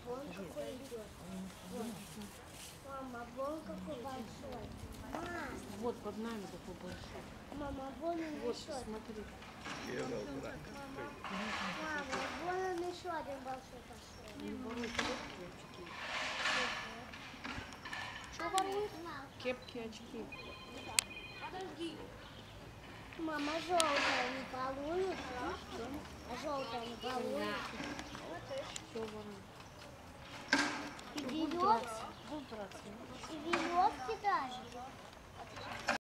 вон какой идет. Мама, вон какой большой. Вот под нами такой большой. Мама, вон он Вот, еще. смотри. Мама, вон он еще один большой пошел. Что воруют? Кепки, очки. Подожди. Мама, желтая не балует? А желтая не балует? Все воруют. И веревки даже.